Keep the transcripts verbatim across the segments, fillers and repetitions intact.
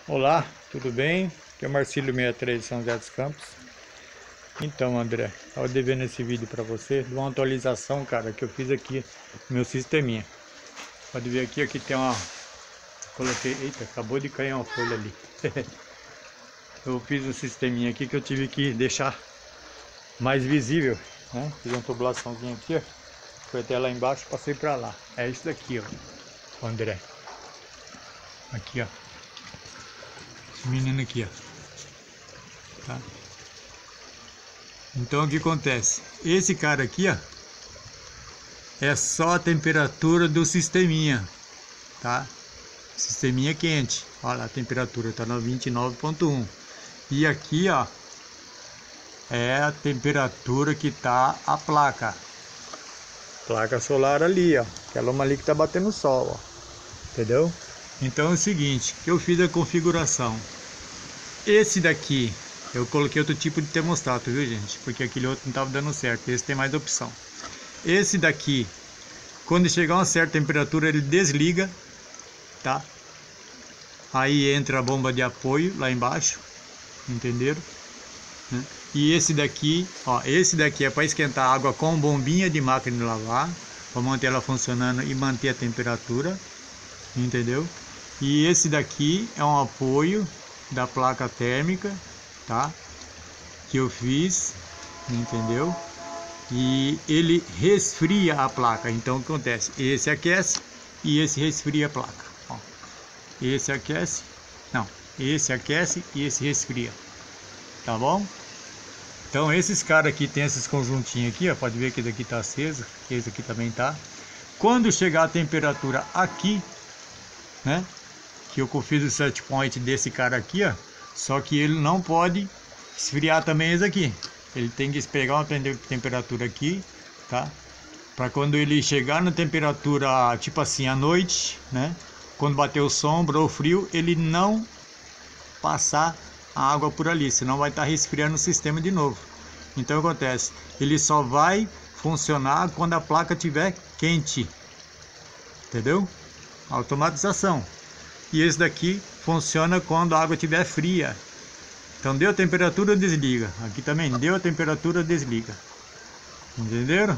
Olá, tudo bem? Aqui é o Marcílio sessenta e três de São José dos Campos. Então, André, estava devendo esse vídeo para você de uma atualização, cara, que eu fiz aqui no meu sisteminha. Pode ver aqui, aqui tem uma... Coloquei... Eita, acabou de cair uma folha ali. Eu fiz um sisteminha aqui que eu tive que deixar mais visível, né? Fiz uma tubulaçãozinha aqui, ó. Foi até lá embaixo, passei para lá. É isso daqui, ó, André. Aqui, ó. Esse menino aqui, ó. Tá? Então o que acontece? Esse cara aqui, ó, é só a temperatura do sisteminha, tá? Sisteminha quente. Olha lá, a temperatura tá no vinte e nove ponto um. E aqui, ó, é a temperatura que tá a placa. Placa solar ali, ó. Aquela uma ali que tá batendo sol, ó. Entendeu? Então é o seguinte, eu fiz a configuração. Esse daqui, eu coloquei outro tipo de termostato, viu, gente? Porque aquele outro não estava dando certo. Esse tem mais opção. Esse daqui, quando chegar a uma certa temperatura, ele desliga, tá? Aí entra a bomba de apoio lá embaixo, entenderam? E esse daqui, ó, esse daqui é para esquentar água com bombinha de máquina de lavar, para manter ela funcionando e manter a temperatura, entendeu? E esse daqui é um apoio da placa térmica, tá? Que eu fiz, entendeu? E ele resfria a placa. Então o que acontece? Esse aquece e esse resfria a placa. Ó. Esse aquece, não, esse aquece e esse resfria, tá bom? Então esses caras aqui tem esses conjuntinhos aqui, ó, pode ver que daqui tá aceso, esse aqui também tá. Quando chegar a temperatura aqui, né? Que eu fiz o set point desse cara aqui, ó. Só que ele não pode esfriar também esse aqui. Ele tem que pegar uma temperatura aqui, tá? Para quando ele chegar na temperatura, tipo assim, à noite, né? Quando bater o sombra ou frio, ele não passar a água por ali, senão vai estar resfriando o sistema de novo. Então acontece, ele só vai funcionar quando a placa estiver quente, entendeu? Automatização. E esse daqui funciona quando a água estiver fria. Então deu a temperatura, desliga. Aqui também deu a temperatura, desliga. Entenderam?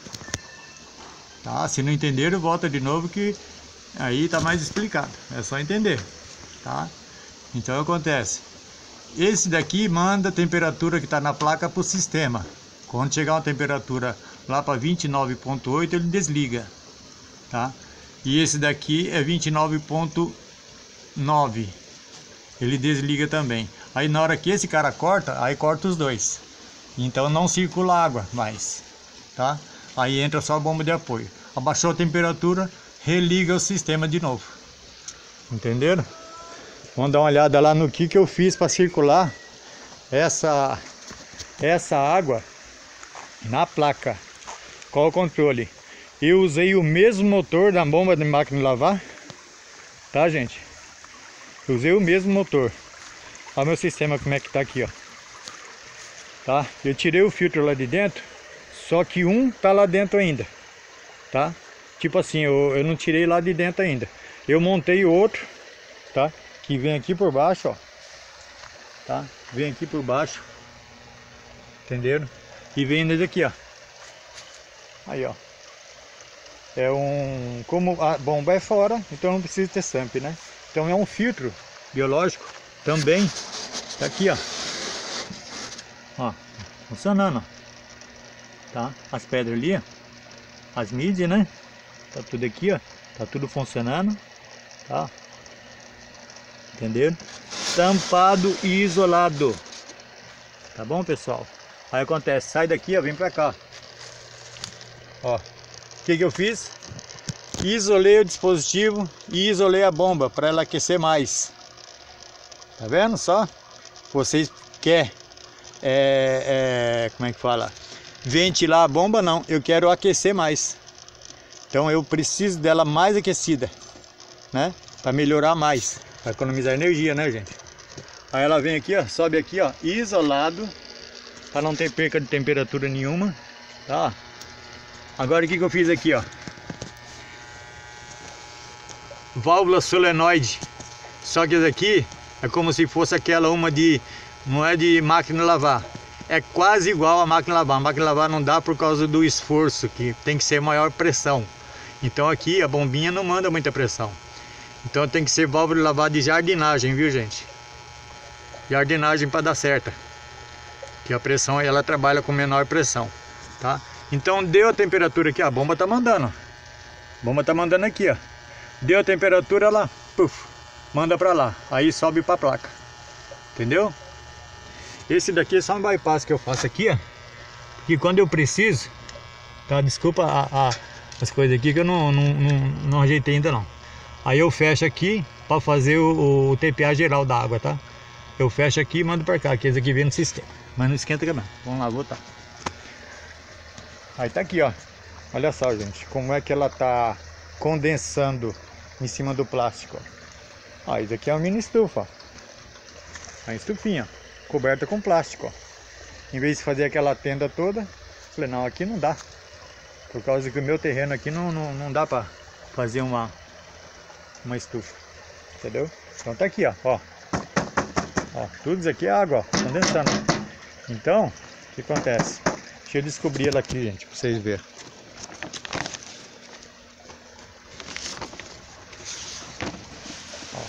Tá? Se não entenderam, volta de novo que aí tá mais explicado. É só entender, tá? Então acontece. Esse daqui manda a temperatura que está na placa para o sistema. Quando chegar uma temperatura lá para vinte e nove ponto oito, ele desliga, tá? E esse daqui é vinte e nove ponto nove, ele desliga também. Aí na hora que esse cara corta, aí corta os dois. Então não circula água mais, tá? Aí entra só a bomba de apoio. Abaixou a temperatura, religa o sistema de novo. Entenderam? Vamos dar uma olhada lá no que que eu fiz para circular essa essa água na placa. Qual o controle? Eu usei o mesmo motor da bomba de máquina de lavar, tá, gente? Eu usei o mesmo motor. Olha o meu sistema como é que tá aqui, ó. Tá? Eu tirei o filtro lá de dentro, só que um tá lá dentro ainda, tá? Tipo assim, eu, eu não tirei lá de dentro ainda. Eu montei outro, tá? Que vem aqui por baixo, ó. Tá? Vem aqui por baixo. Entenderam? E vem nesse aqui, ó. Aí, ó. É um... Como a bomba é fora, então não precisa ter S A M P, né? Então é um filtro biológico também. Tá aqui, ó. Ó, funcionando, ó. Tá? As pedras ali, ó. As mídias, né? Tá tudo aqui, ó. Tá tudo funcionando. Tá? Entenderam? Tampado e isolado. Tá bom, pessoal? Aí acontece, sai daqui, ó, vem pra cá. Ó, o que que eu fiz? Isolei o dispositivo e isolei a bomba para ela aquecer mais. Tá vendo só? Vocês querem, é, é, como é que fala? Ventilar a bomba? Não, eu quero aquecer mais. Então eu preciso dela mais aquecida, né? Para melhorar mais. Para economizar energia, né, gente? Aí ela vem aqui, ó, sobe aqui, ó, isolado, para não ter perca de temperatura nenhuma, tá? Agora o que que eu fiz aqui, ó? Válvula solenoide. Só que esse aqui É como se fosse aquela uma de, não é de máquina de lavar. É quase igual a máquina de lavar. A máquina de lavar não dá por causa do esforço, que tem que ser maior pressão. Então aqui a bombinha não manda muita pressão. Então tem que ser válvula de lavar de jardinagem, viu gente? Jardinagem para dar certa. Que a pressão ela trabalha com menor pressão, tá? Então deu a temperatura aqui, a bomba tá mandando. A bomba tá mandando aqui, ó. Deu a temperatura, ela puf, manda para lá. Aí sobe para a placa. Entendeu? Esse daqui é só um bypass que eu faço aqui, ó. Que quando eu preciso, tá? Desculpa a, a, as coisas aqui que eu não, não, não, não ajeitei ainda não. Aí eu fecho aqui para fazer o, o T P A geral da água, tá? Eu fecho aqui e mando para cá, que esse aqui vem no sistema. Mas não esquenta também. Vamos lá, voltar. Aí tá aqui, ó. Olha só, gente, como é que ela tá condensando em cima do plástico, ó. Ó, isso aqui é uma mini estufa, ó. Uma estufinha, ó, coberta com plástico, ó. Em vez de fazer aquela tenda toda, falei, não, aqui não dá. Por causa que o meu terreno aqui não, não, não dá pra fazer uma, uma estufa. Entendeu? Então tá aqui, ó. Ó, ó, tudo isso aqui é água, ó, condensando. Então, o que acontece? Deixa eu descobrir ela aqui, gente, pra vocês verem. Ó.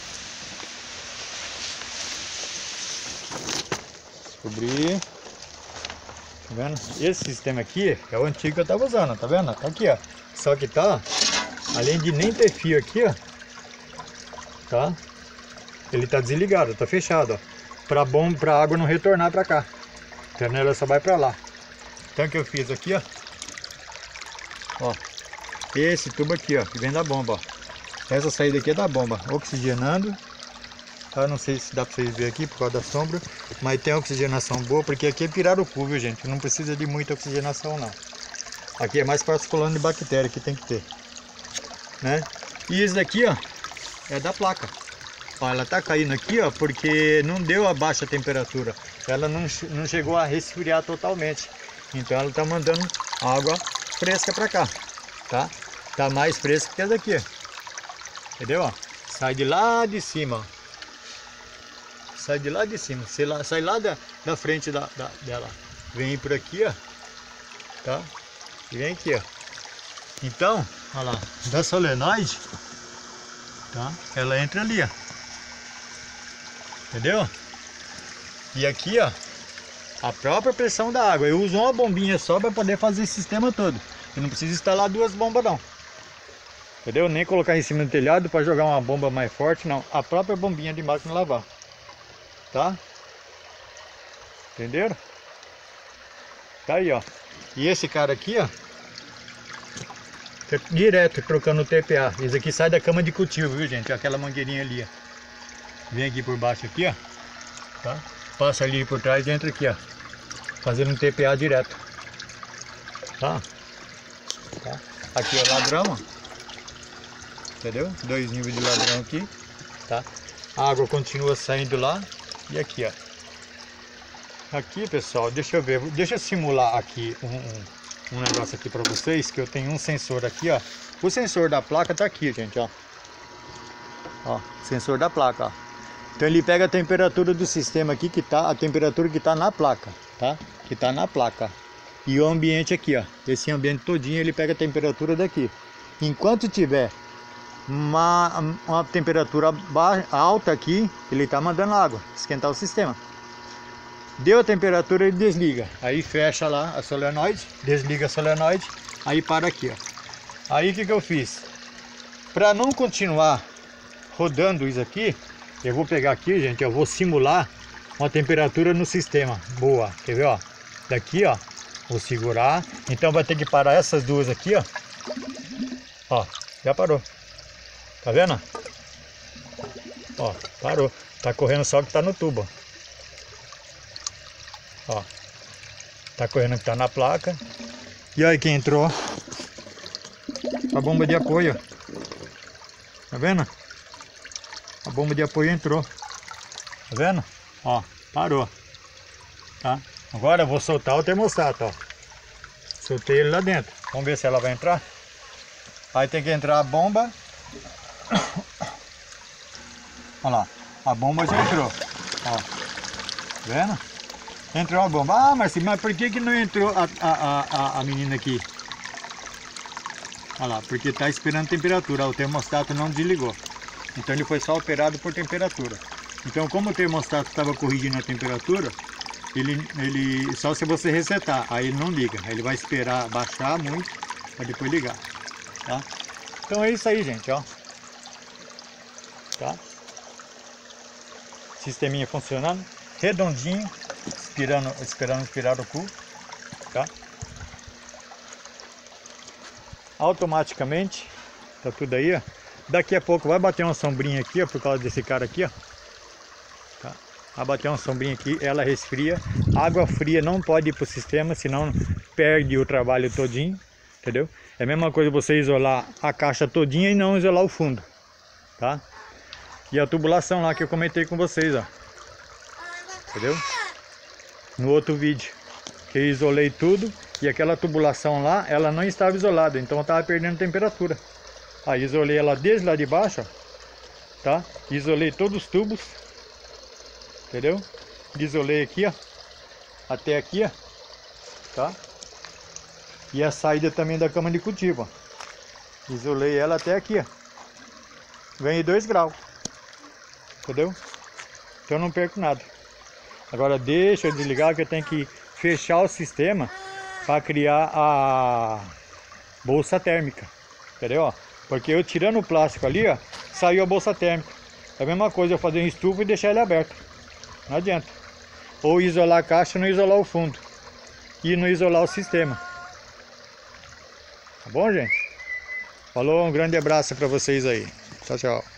Descobri. Tá vendo? Esse sistema aqui é o antigo que eu tava usando, tá vendo? Tá aqui, ó. Só que tá, além de nem ter fio aqui, ó. Tá? Ele tá desligado, tá fechado, ó. Pra bom, pra água não retornar pra cá. Então ela só vai pra lá. Então o que eu fiz aqui, ó. Ó. Esse tubo aqui, ó, que vem da bomba, ó. Essa saída aqui é da bomba, oxigenando. Tá? Não sei se dá pra vocês verem aqui por causa da sombra, mas tem oxigenação boa, porque aqui é pirarucu, viu gente? Não precisa de muita oxigenação não. Aqui é mais para as colônias de bactéria que tem que ter, né? E isso daqui, ó, é da placa. Ó, ela tá caindo aqui, ó, porque não deu a baixa temperatura. Ela não, não chegou a resfriar totalmente. Então ela tá mandando água fresca para cá, tá? Tá mais fresca que essa daqui, ó. Entendeu? Ó? Sai de lá de cima, ó. Sai de lá de cima, sai lá, sai lá da, da frente da, da, dela. Vem por aqui, ó. Tá? E vem aqui, ó. Então, olha lá, da solenoide, tá? Ela entra ali, ó. Entendeu? E aqui, ó, a própria pressão da água. Eu uso uma bombinha só para poder fazer esse sistema todo. Eu não preciso instalar duas bombas não. Entendeu? Nem colocar em cima do telhado para jogar uma bomba mais forte, não. A própria bombinha de máquina de lavar. Tá? Entenderam? Tá aí, ó. E esse cara aqui, ó, direto trocando o T P A. Esse aqui sai da cama de cultivo, viu gente? Aquela mangueirinha ali, ó. Vem aqui por baixo aqui, ó. Tá? Passa ali por trás e entra aqui, ó. Fazendo um T P A direto. Tá? Tá? Aqui é o ladrão, ó. Entendeu? Dois níveis de ladrão aqui. Tá? A água continua saindo lá. E aqui, ó. Aqui, pessoal, deixa eu ver. Deixa eu simular aqui um, um, um negócio aqui para vocês. Que eu tenho um sensor aqui, ó. O sensor da placa tá aqui, gente, ó. Ó, sensor da placa, ó. Então ele pega a temperatura do sistema aqui, que tá, a temperatura que tá na placa, tá? Que tá na placa. E o ambiente aqui, ó. Esse ambiente todinho ele pega a temperatura daqui. Enquanto tiver uma, uma temperatura baixa, alta aqui, ele tá mandando água, esquentar o sistema. Deu a temperatura, ele desliga. Aí fecha lá a solenoide, desliga a solenoide, aí para aqui, ó. Aí o que que eu fiz? Para não continuar rodando isso aqui, eu vou pegar aqui, gente, eu vou simular uma temperatura no sistema boa. Quer ver, ó? Daqui, ó, vou segurar. Então vai ter que parar essas duas aqui, ó. Ó, já parou. Tá vendo? Ó, parou. Tá correndo só que tá no tubo. Ó. Tá correndo que tá na placa. E aí quem entrou? A bomba de apoio. Tá vendo? A bomba de apoio entrou. Tá vendo? Ó, parou. Tá? Agora eu vou soltar o termostato, ó. Soltei ele lá dentro. Vamos ver se ela vai entrar. Aí tem que entrar a bomba. Olha lá. A bomba já entrou. Ó. Tá vendo? Entrou a bomba. Ah, Marcinho, mas por que que não entrou a, a, a, a menina aqui? Olha lá, porque tá esperando temperatura. O termostato não desligou. Então ele foi só operado por temperatura. Então como o termostato estava corrigindo a temperatura, ele, ele só se você resetar, aí ele não liga. Aí ele vai esperar baixar muito para depois ligar. Tá? Então é isso aí, gente, ó. Tá? Sisteminha funcionando, redondinho, esperando, esperando expirar o cu, tá? Automaticamente, tá tudo aí, ó. Daqui a pouco vai bater uma sombrinha aqui, ó, por causa desse cara aqui, ó. Tá? Vai bater uma sombrinha aqui, ela resfria. Água fria não pode ir pro sistema, senão perde o trabalho todinho, entendeu? É a mesma coisa você isolar a caixa todinha e não isolar o fundo, tá? E a tubulação lá que eu comentei com vocês, ó. Entendeu? No outro vídeo. Que eu isolei tudo. E aquela tubulação lá, ela não estava isolada. Então eu estava perdendo temperatura. Aí isolei ela desde lá de baixo, ó. Tá? Isolei todos os tubos. Entendeu? Isolei aqui, ó. Até aqui, ó. Tá? E a saída também da cama de cultivo, ó. Isolei ela até aqui, ó. Ganhei dois graus. Entendeu? Então eu não perco nada. Agora deixa eu desligar que eu tenho que fechar o sistema para criar a bolsa térmica. Entendeu? Porque eu tirando o plástico ali, ó, saiu a bolsa térmica. É a mesma coisa eu fazer um estufa e deixar ele aberto. Não adianta. Ou isolar a caixa e não isolar o fundo. E não isolar o sistema. Tá bom, gente? Falou, um grande abraço para vocês aí. Tchau, tchau.